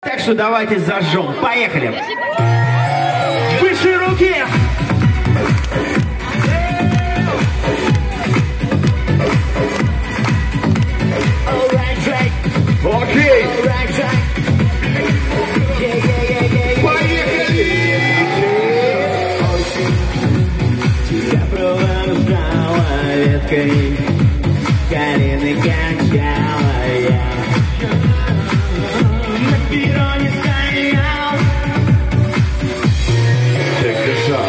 Так что давайте зажжем. Поехали. Выше руки. Окей. Поехали. Тебя провожала веткой, Карины кончала я. На перроне стоял, так дышал.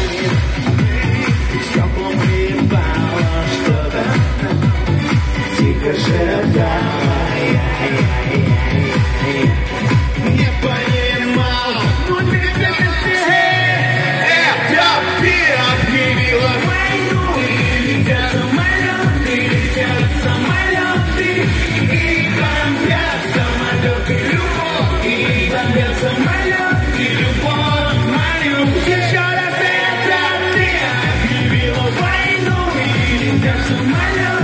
Стеклом припало что-то, тихо шептала. Не понимал, это ты объявила войну. Летят самолеты, и бомбят самолеты любовь, и бомбят самолеты любовь мою. Еще раз это ты объявила войну, и летят самолеты.